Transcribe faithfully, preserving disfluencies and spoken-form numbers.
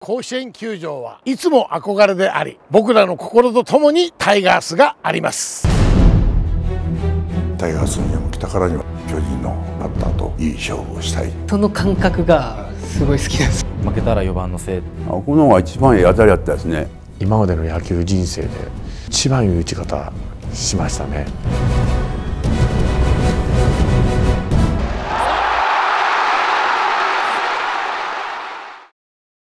甲子園球場はいつも憧れであり、僕らの心とともにタイガースがあります。 タイガースに来たからには巨人のバッターといい勝負をしたい。 その感覚がすごい好きです。 負けたらよばんのせい。 この方が一番いい当たりだったですね。 今までの野球人生で一番いい打ち方しましたね。